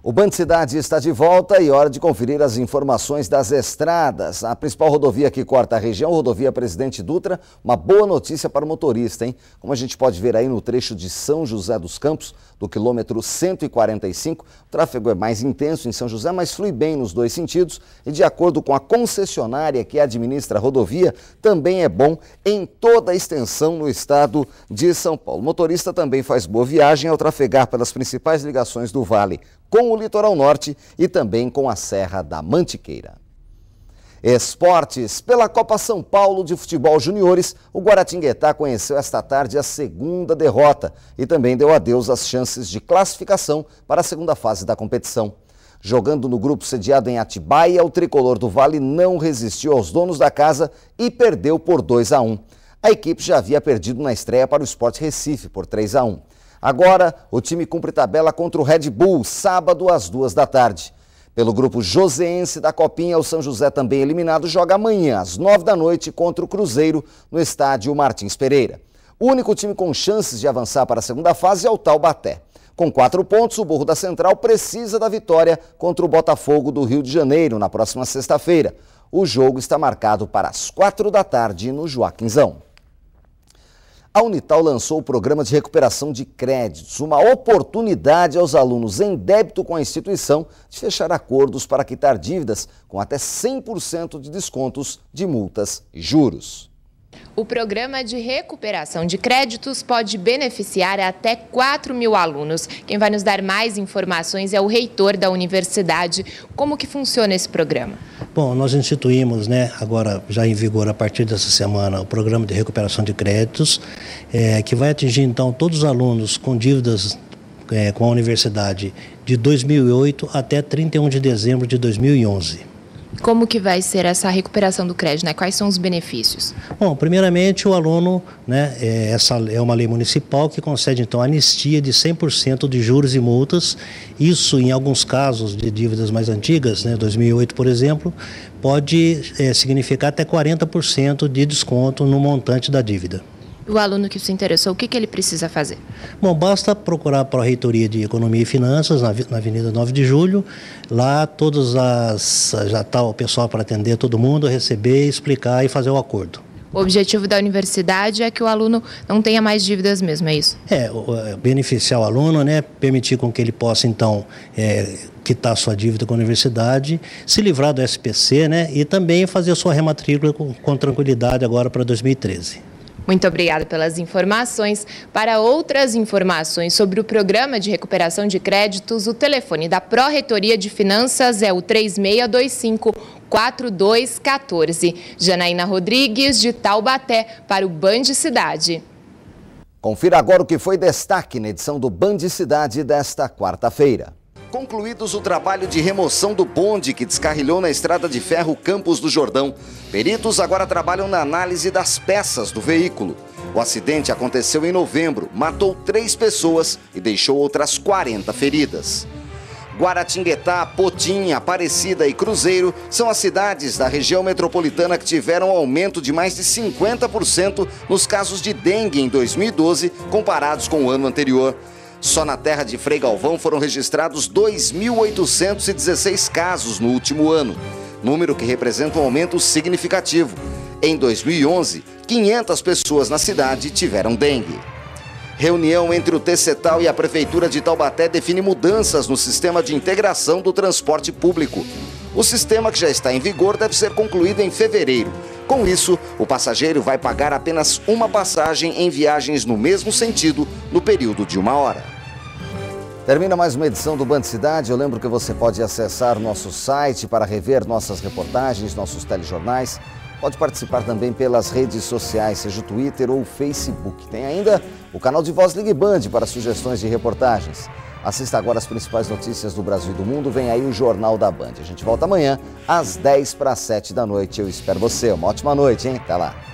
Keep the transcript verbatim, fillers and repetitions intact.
O Band Cidade está de volta e hora de conferir as informações das estradas. A principal rodovia que corta a região, rodovia Presidente Dutra, uma boa notícia para o motorista, hein? Como a gente pode ver aí no trecho de São José dos Campos, do quilômetro cento e quarenta e cinco, o tráfego é mais intenso em São José, mas flui bem nos dois sentidos e, de acordo com a concessionária que administra a rodovia, também é bom em toda a extensão no estado de São Paulo. O motorista também faz boa viagem ao trafegar pelas principais ligações do Vale com o Litoral Norte e também com a Serra da Mantiqueira. Esportes. Pela Copa São Paulo de Futebol Juniores, o Guaratinguetá conheceu esta tarde a segunda derrota e também deu adeus às chances de classificação para a segunda fase da competição. Jogando no grupo sediado em Atibaia, o tricolor do Vale não resistiu aos donos da casa e perdeu por dois a um. A equipe já havia perdido na estreia para o Sport Recife por três a um. Agora, o time cumpre tabela contra o Red Bull, sábado às duas da tarde. Pelo grupo joseense da Copinha, o São José, também eliminado, joga amanhã às nove da noite contra o Cruzeiro no estádio Martins Pereira. O único time com chances de avançar para a segunda fase é o Taubaté. Com quatro pontos, o Burro da Central precisa da vitória contra o Botafogo do Rio de Janeiro na próxima sexta-feira. O jogo está marcado para as quatro da tarde no Joaquinzão. A Unital lançou o programa de recuperação de créditos, uma oportunidade aos alunos em débito com a instituição de fechar acordos para quitar dívidas com até cem por cento de descontos de multas e juros. O programa de recuperação de créditos pode beneficiar até quatro mil alunos. Quem vai nos dar mais informações é o reitor da universidade. Como que funciona esse programa? Bom, nós instituímos, né, agora já em vigor a partir dessa semana, o programa de recuperação de créditos, é, que vai atingir então todos os alunos com dívidas é, com a universidade de dois mil e oito até trinta e um de dezembro de dois mil e onze. Como que vai ser essa recuperação do crédito, né? Quais são os benefícios? Bom, primeiramente o aluno, né, é, essa é uma lei municipal que concede então anistia de cem por cento de juros e multas. Isso em alguns casos de dívidas mais antigas, né, dois mil e oito por exemplo, pode é, significar até quarenta por cento de desconto no montante da dívida. O aluno que se interessou, o que, que ele precisa fazer? Bom, basta procurar a Pró-Reitoria de Economia e Finanças, na, na Avenida nove de julho. Lá todas as, já está o pessoal para atender todo mundo, receber, explicar e fazer o acordo. O objetivo da universidade é que o aluno não tenha mais dívidas mesmo, é isso? É, beneficiar o aluno, né, permitir com que ele possa, então, é, quitar sua dívida com a universidade, se livrar do S P C, né, e também fazer a sua rematrícula com, com tranquilidade agora para dois mil e treze. Muito obrigada pelas informações. Para outras informações sobre o programa de recuperação de créditos, o telefone da Pró-Reitoria de Finanças é o três seis dois cinco, quatro dois um quatro. Janaína Rodrigues, de Taubaté, para o Band Cidade. Confira agora o que foi destaque na edição do Band Cidade desta quarta-feira. Concluídos o trabalho de remoção do bonde que descarrilhou na estrada de ferro Campos do Jordão, peritos agora trabalham na análise das peças do veículo. O acidente aconteceu em novembro, matou três pessoas e deixou outras quarenta feridas. Guaratinguetá, Potim, Aparecida e Cruzeiro são as cidades da região metropolitana que tiveram aumento de mais de cinquenta por cento nos casos de dengue em dois mil e doze, comparados com o ano anterior. Só na terra de Frei Galvão foram registrados dois mil oitocentos e dezesseis casos no último ano, número que representa um aumento significativo. Em dois mil e onze, quinhentas pessoas na cidade tiveram dengue. Reunião entre o Tecetal e a Prefeitura de Taubaté define mudanças no sistema de integração do transporte público. O sistema, que já está em vigor, deve ser concluído em fevereiro. Com isso, o passageiro vai pagar apenas uma passagem em viagens no mesmo sentido no período de uma hora. Termina mais uma edição do Band Cidade. Eu lembro que você pode acessar nosso site para rever nossas reportagens, nossos telejornais. Pode participar também pelas redes sociais, seja o Twitter ou o Facebook. Tem ainda o canal de Voz Ligue Band para sugestões de reportagens. Assista agora as principais notícias do Brasil e do mundo. Vem aí o Jornal da Band. A gente volta amanhã às dez para as sete da noite. Eu espero você. Uma ótima noite, hein? Até lá.